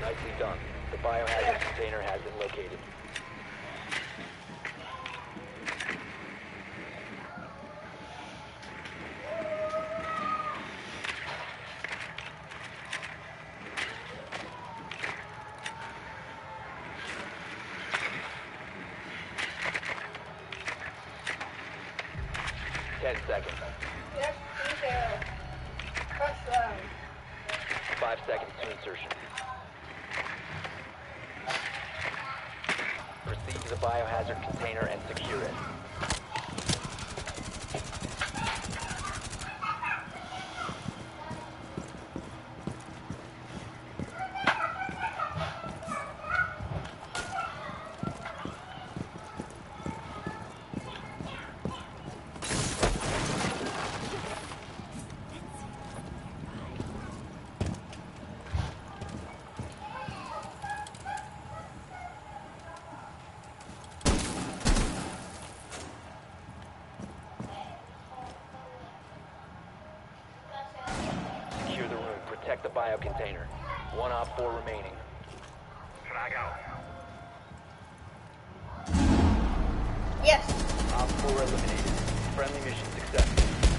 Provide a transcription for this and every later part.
Nicely done. The biohazard container has been located. Seconds. Yes, there. Press down. 5 seconds to insertion. Proceed to the biohazard container and secure it. Secure the room. Protect the bio container. 1 Op 4 remaining. Frag out. Yes. Op 4 eliminated. Friendly mission successful.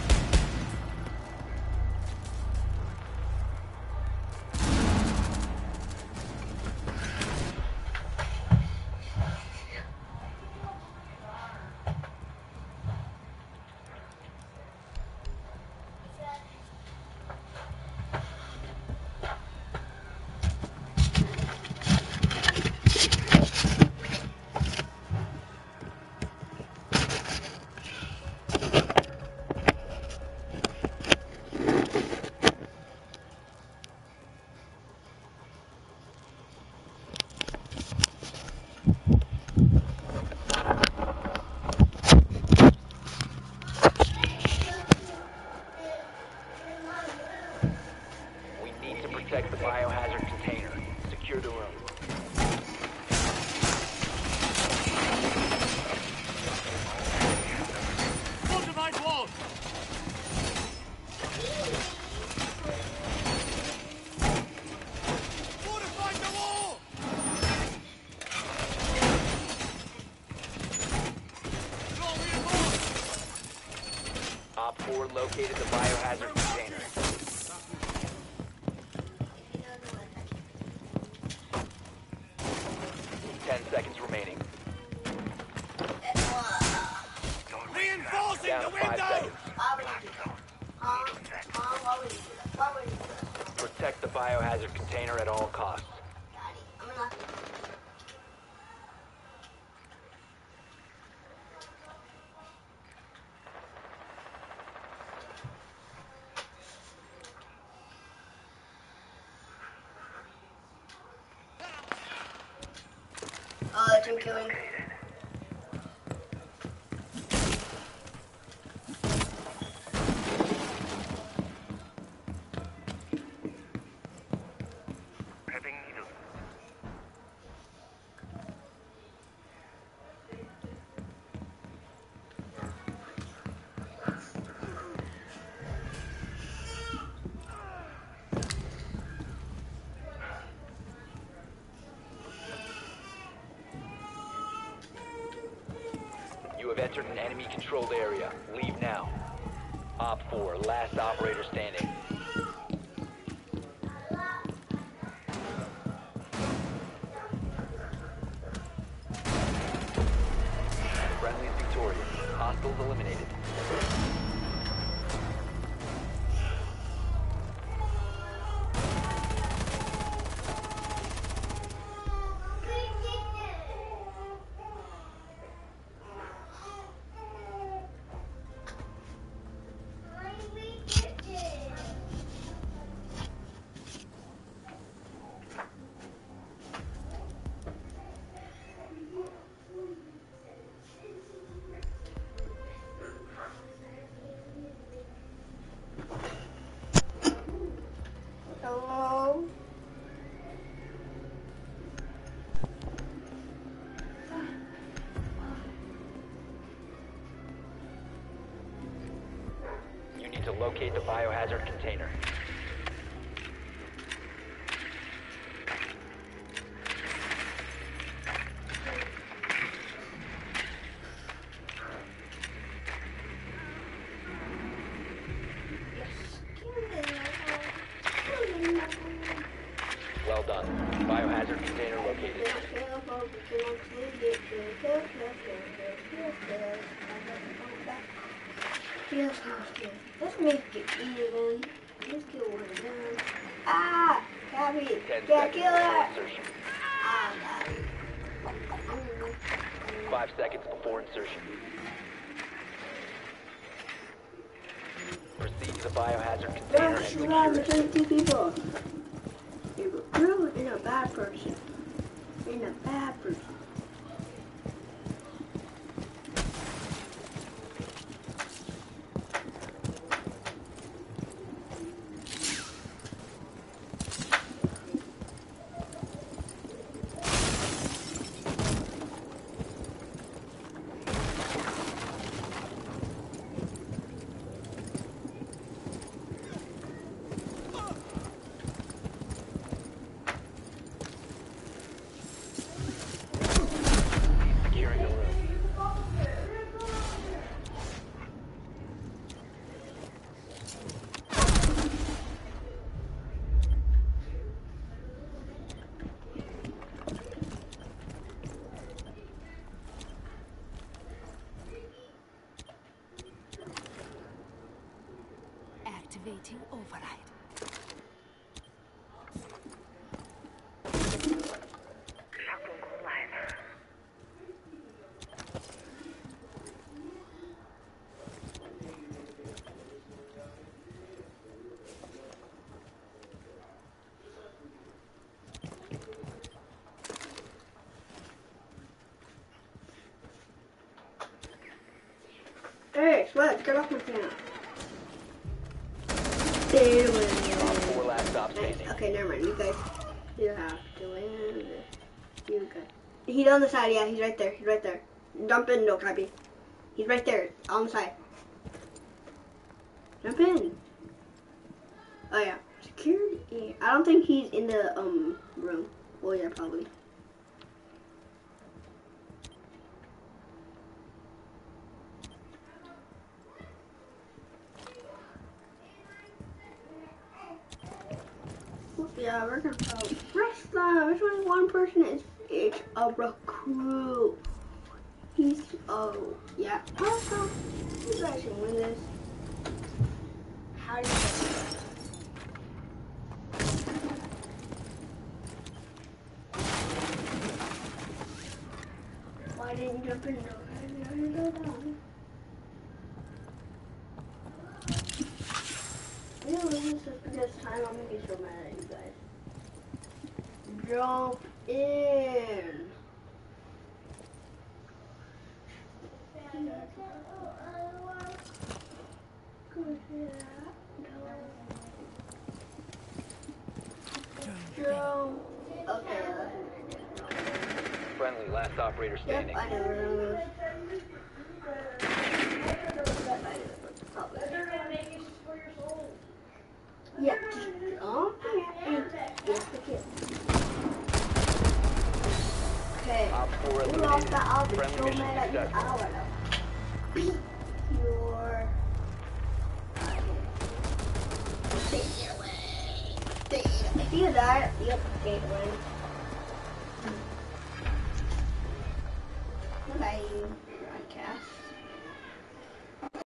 We need to protect the biohazard container. Secure the room. Fortified walls! Fortified the wall! Draw reinforced! Op 4 located the biohazard container. 10 seconds remaining. Reinforcing Down the to 5 window! seconds. Protect the biohazard container at all costs. Team killing. Prepping needle. You have entered an enemy-controlled area. Leave now. Op 4, last operator standing. Friendly is victorious. Hostiles eliminated. Hello. You need to locate the biohazard container. make it even. Let's kill one of them. Ah! Gabby! 10 Yeah, seconds kill before her! insertion. Ah, Gabby. 5 seconds before insertion. Proceed to the biohazard container and Rush secure around it. between two people. You're a good and a bad person. You're a bad person. Securing the room. Activating override. Hey, Sweat, get off my piano. Op 4 last stop standing. Okay, never mind. You guys, you have to win this. You guys. He's on the side, yeah, he's right there. He's right there. Jump in, no copy. He's right there, on the side. Jump in. Oh yeah, security. I don't think he's in the room. Well, yeah, probably. Yeah, we're gonna probably rest that. Which one person is it's a recruit. He's yeah. Also, you guys can win this. How do you get it? Why didn't you jump in? Why didn't you go down? You know, this is just because time. I'm gonna be so mad at you guys. Jump in. Jump. Okay. Friendly, last operator Yep, standing. I know. Yeah, just jump in. Yes, the kid. Okay. Op 4 We lost eliminated. that. I'll be Friendly so mission mad at you. I successful. don't wanna beat your. Stay away. Stay away. If you die, yep, stay away. Bye.